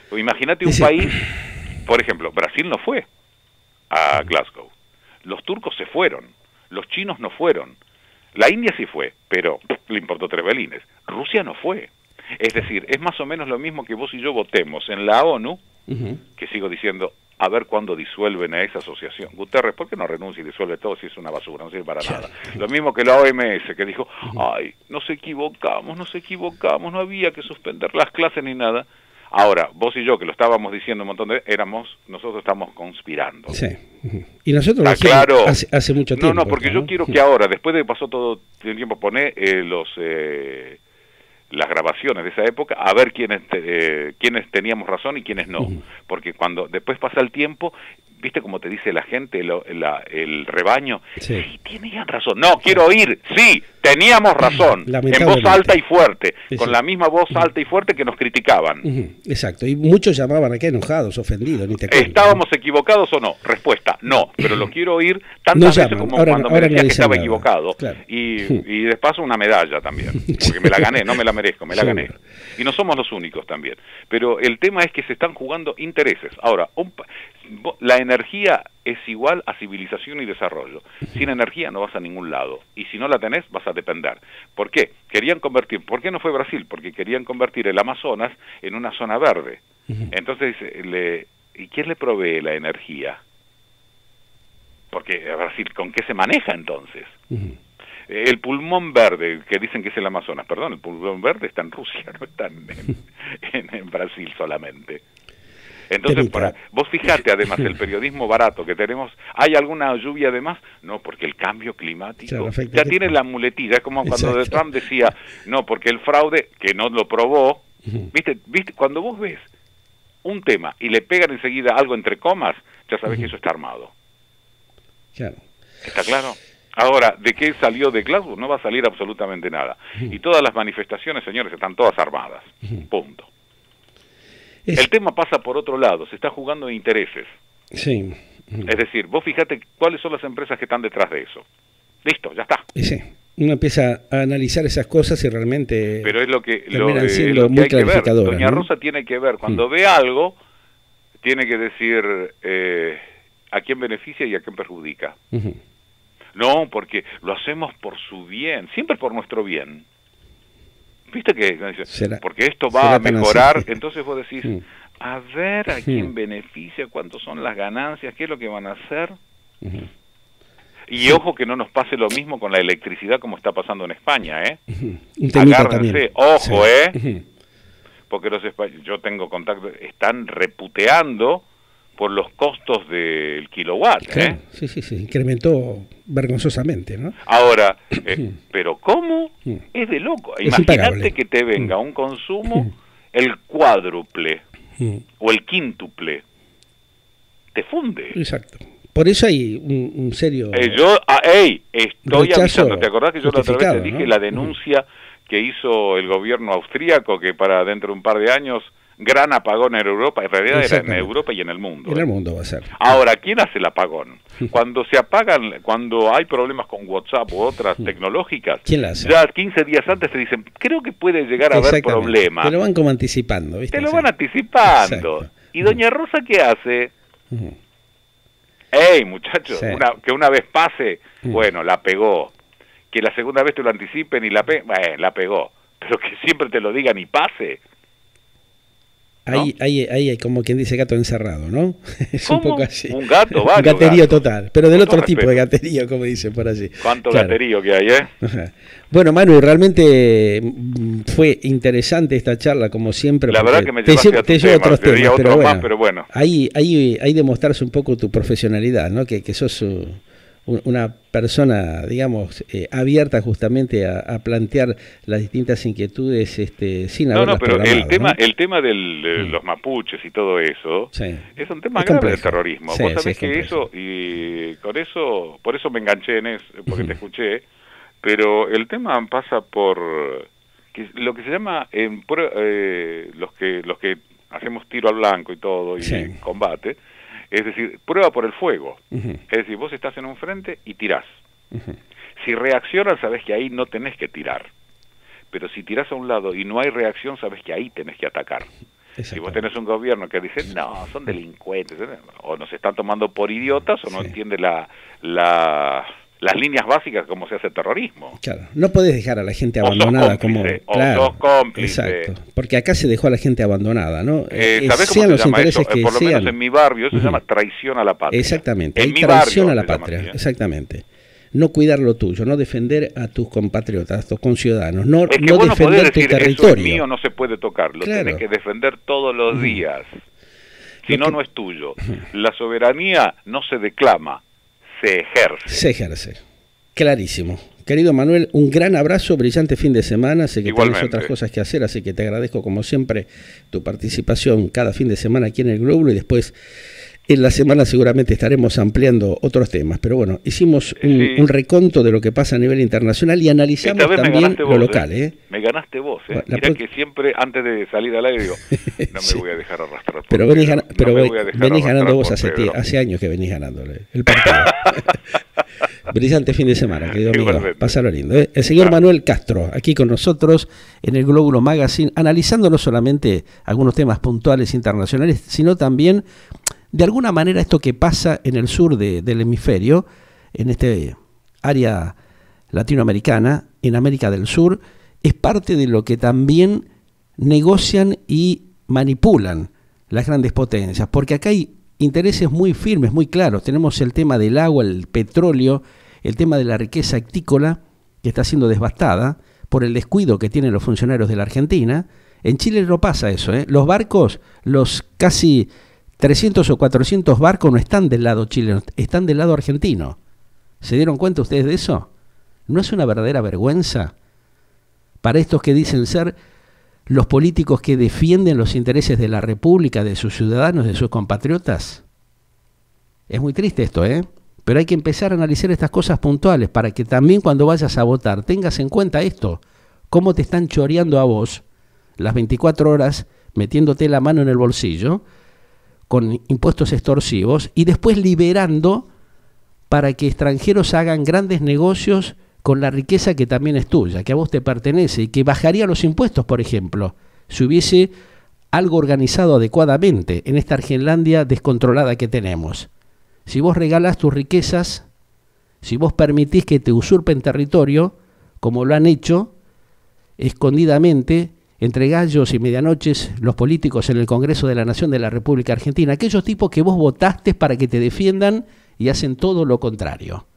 Imagínate un sí. país, por ejemplo, Brasil no fue a Glasgow, los turcos se fueron, los chinos no fueron, la India sí fue, pero le importó tres belines, Rusia no fue. Es decir, es más o menos lo mismo que vos y yo votemos en la ONU, uh-huh. que sigo diciendo, a ver cuándo disuelven a esa asociación. Guterres, ¿por qué no renuncia y disuelve todo si es una basura? No sirve para nada. Lo mismo que la O M S, que dijo, ay, nos equivocamos, nos equivocamos, no había que suspender las clases ni nada. Ahora, vos y yo, que lo estábamos diciendo un montón de veces, éramos, nosotros estamos conspirando. Sí. Y nosotros lo claro? hace, hace mucho tiempo. No, no, porque ¿no? yo quiero que ahora, después de que pasó todo el tiempo, poner eh, los... Eh, las grabaciones de esa época, a ver quiénes eh, quiénes teníamos razón y quiénes no, uh-huh. porque cuando después pasa el tiempo, viste como te dice la gente, lo, la, el rebaño, sí. sí, tenían razón, no, quiero oír, sí, teníamos razón, en voz alta y fuerte, sí. con la misma voz uh-huh. alta y fuerte que nos criticaban. Uh-huh. Exacto, y muchos llamaban acá enojados, ofendidos, ni te cuento. ¿Estábamos equivocados o no? Respuesta, no, pero lo quiero oír tantas no veces llaman. como ahora, cuando ahora me decías no que estaba nada. equivocado, Claro. y, y de paso una medalla también, porque me la gané, no me la merezco, me la gané. Y no somos los únicos también. Pero el tema es que se están jugando intereses. Ahora, un, la energía es igual a civilización y desarrollo. Sin energía no vas a ningún lado. Y si no la tenés, vas a depender. ¿Por qué? Querían convertir, ¿por qué no fue Brasil? Porque querían convertir el Amazonas en una zona verde. Entonces, le, ¿y quién le provee la energía? Porque Brasil, ¿con qué se maneja entonces? El pulmón verde, que dicen que es el Amazonas, perdón, el pulmón verde está en Rusia, no está en, en, en Brasil solamente. Entonces, para, vos fijate además el periodismo barato que tenemos, ¿hay alguna lluvia además? No, porque el cambio climático claro, ya tiene la muletilla, es como cuando de Trump decía, no, porque el fraude, que no lo probó, uh-huh. ¿viste? ¿viste? Cuando vos ves un tema y le pegan enseguida algo entre comas, ya sabés uh-huh. que eso está armado. Claro. ¿Está claro? Ahora, ¿de qué salió de Glasgow? No va a salir absolutamente nada. Uh-huh. Y todas las manifestaciones, señores, están todas armadas. Uh-huh. Punto. Es... El tema pasa por otro lado, se está jugando en intereses. Sí. Uh-huh. Es decir, vos fíjate cuáles son las empresas que están detrás de eso. Listo, ya está. Sí. Uno empieza a analizar esas cosas y realmente pero es lo que, lo, terminan eh, siendo lo que muy hay que ver. Doña ¿no? Rosa tiene que ver, cuando uh-huh. ve algo, tiene que decir eh, a quién beneficia y a quién perjudica. Uh-huh. No, porque lo hacemos por su bien, siempre por nuestro bien. ¿Viste que? ¿Será, porque esto va a mejorar, así? Entonces vos decís, mm. a ver a quién mm. beneficia, cuántos son las ganancias, qué es lo que van a hacer. Uh-huh. Y sí. ojo que no nos pase lo mismo con la electricidad como está pasando en España, ¿eh? Uh-huh. Agárrense, ojo, sí. ¿eh? Uh-huh. Porque los españoles, yo tengo contacto, están reputeando por los costos del kilowatt, claro, ¿eh? Sí, sí, sí, incrementó vergonzosamente, ¿no? Ahora, eh, ¿pero cómo? Es de loco. Es Imagínate que te venga un consumo el cuádruple o el quíntuple. Te funde. Exacto. Por eso hay un, un serio... Eh, yo, ah, hey, estoy avisando. ¿Te acordás que yo la otra vez te dije ¿no? la denuncia uh-huh. que hizo el gobierno austríaco que para dentro de un par de años... gran apagón en Europa, en realidad era en Europa y en el mundo. En ¿eh? el mundo va a ser. Ahora, ¿quién hace el apagón? Cuando se apagan, cuando hay problemas con WhatsApp u otras tecnológicas, ¿quién la hace? Ya quince días antes te dicen, creo que puede llegar a haber problemas. Te lo van como anticipando, ¿viste? Te lo van anticipando. Exacto. ¿Y doña Rosa qué hace? Uh-huh. ¡Ey, muchachos! Sí. Una, que una vez pase, uh-huh. bueno, la pegó. Que la segunda vez te lo anticipen y la pe bueno, la pegó. Pero que siempre te lo digan y pase. ¿No? Ahí, ahí, ahí hay como quien dice gato encerrado, ¿no? Es ¿Cómo? un poco así. Un gato, un gaterío gato. total, pero del otro respeto. tipo de gaterío, como dicen por allí. ¿Cuánto claro. gaterío que hay, eh? Ajá. Bueno, Manu, realmente fue interesante esta charla, como siempre. La verdad que me te llevaste a tu te llevo tema, otros te temas, otro pero, más, bueno, pero bueno. Ahí, ahí, ahí demostrarse un poco tu profesionalidad, ¿no? Que, que sos uh, una persona, digamos, eh, abierta justamente a, a plantear las distintas inquietudes este, sin no, haberlas no, pero el tema, ¿no? el tema de mm. los mapuches y todo eso sí. es un tema es grave complejo. del terrorismo. Sí, Vos sabés sí, que eso, y con eso, por eso me enganché en eso, porque uh-huh. te escuché, pero el tema pasa por que lo que se llama en eh, los que los que hacemos tiro al blanco y todo, y sí. combate, es decir, prueba por el fuego. Uh-huh. Es decir, vos estás en un frente y tirás. Uh-huh. Si reaccionan, sabés que ahí no tenés que tirar. Pero si tirás a un lado y no hay reacción, sabés que ahí tenés que atacar. Si vos tenés un gobierno que dice, no, son delincuentes, o nos están tomando por idiotas, o no sí. entiende la, la, las líneas básicas de cómo se hace terrorismo. Claro, no podés dejar a la gente abandonada como... Claro, o sos cómplice. Exacto, porque acá se dejó a la gente abandonada, ¿no? Eh, ¿Sabés cómo se llama eso? Que por lo sean... menos en mi barrio se uh-huh. llama traición a la patria. Exactamente, en mi traición barrio a la patria, llama, exactamente. No cuidar lo tuyo, no defender a tus compatriotas, a tus conciudadanos, no, es que no vos defender no tu decir, territorio. Eso es mío, no se puede tocar, lo claro. tenés que defender todos los días. Si lo no, que... no es tuyo. La soberanía no se declama, se ejerce. Se ejerce, clarísimo. Querido Manuel, un gran abrazo, brillante fin de semana, sé que tienes otras cosas que hacer, así que te agradezco como siempre tu participación cada fin de semana aquí en el Glóbulo y después... En la semana seguramente estaremos ampliando otros temas, pero bueno, hicimos un, sí. un reconto de lo que pasa a nivel internacional y analizamos también lo vos, local. ¿eh? ¿eh? Me ganaste vos, ¿eh? Mirá pro... que siempre antes de salir al aire digo, no sí. me voy a dejar arrastrar por Pero venís, Pedro, pero no venís ganando vos hace, hace años que venís ganándole el partido. Brillante fin de semana, querido amigo. Pásalo lindo. ¿eh? El señor Manuel Castro, aquí con nosotros en el Glóbulo Magazine, analizando no solamente algunos temas puntuales internacionales, sino también... De alguna manera esto que pasa en el sur de, del hemisferio, en este área latinoamericana, en América del Sur, es parte de lo que también negocian y manipulan las grandes potencias, porque acá hay intereses muy firmes, muy claros. Tenemos el tema del agua, el petróleo, el tema de la riqueza actícola que está siendo devastada por el descuido que tienen los funcionarios de la Argentina. En Chile no pasa eso, ¿eh? Los barcos, los casi... trescientos o cuatrocientos barcos no están del lado chileno, están del lado argentino. ¿Se dieron cuenta ustedes de eso? ¿No es una verdadera vergüenza para estos que dicen ser los políticos que defienden los intereses de la República, de sus ciudadanos, de sus compatriotas? Es muy triste esto, ¿eh? Pero hay que empezar a analizar estas cosas puntuales para que también cuando vayas a votar tengas en cuenta esto. Cómo te están choreando a vos las veinticuatro horas metiéndote la mano en el bolsillo con impuestos extorsivos y después liberando para que extranjeros hagan grandes negocios con la riqueza que también es tuya, que a vos te pertenece y que bajaría los impuestos, por ejemplo, si hubiese algo organizado adecuadamente en esta Argenlandia descontrolada que tenemos. Si vos regalás tus riquezas, si vos permitís que te usurpen territorio, como lo han hecho escondidamente, entre gallos y medianoches, los políticos en el Congreso de la Nación de la República Argentina, aquellos tipos que vos votaste para que te defiendan y hacen todo lo contrario.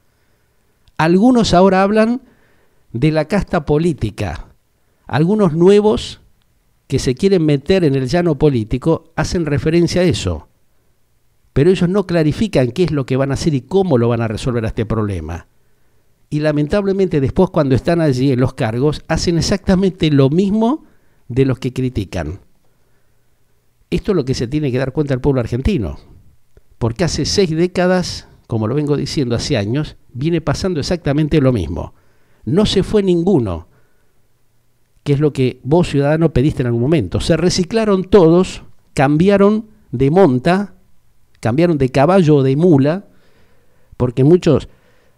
Algunos ahora hablan de la casta política. Algunos nuevos que se quieren meter en el llano político hacen referencia a eso. Pero ellos no clarifican qué es lo que van a hacer y cómo lo van a resolver a este problema. Y lamentablemente después cuando están allí en los cargos hacen exactamente lo mismo de los que critican. Esto es lo que se tiene que dar cuenta el pueblo argentino, porque hace seis décadas, como lo vengo diciendo hace años, viene pasando exactamente lo mismo. No se fue ninguno, que es lo que vos, ciudadano, pediste en algún momento. Se reciclaron todos, cambiaron de monta, cambiaron de caballo o de mula, porque muchos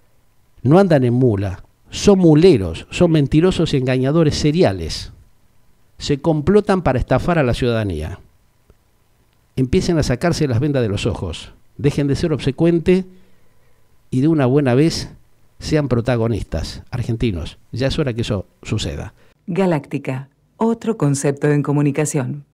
no andan en mula, son muleros, son mentirosos y engañadores seriales. Se complotan para estafar a la ciudadanía. Empiecen a sacarse las vendas de los ojos. Dejen de ser obsecuentes y de una buena vez sean protagonistas argentinos. Ya es hora que eso suceda. Galáctica, otro concepto en comunicación.